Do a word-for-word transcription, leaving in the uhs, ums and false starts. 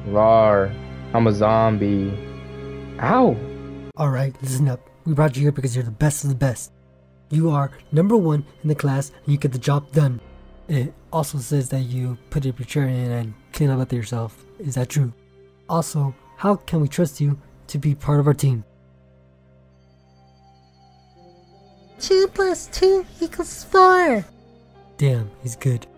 Rar. I'm a zombie. Ow. Alright, listen up. We brought you here because you're the best of the best. You are number one in the class and you get the job done. It also says that you put your chair in and clean up after yourself. Is that true? Also, how can we trust you to be part of our team? Two plus two equals four. Damn, he's good.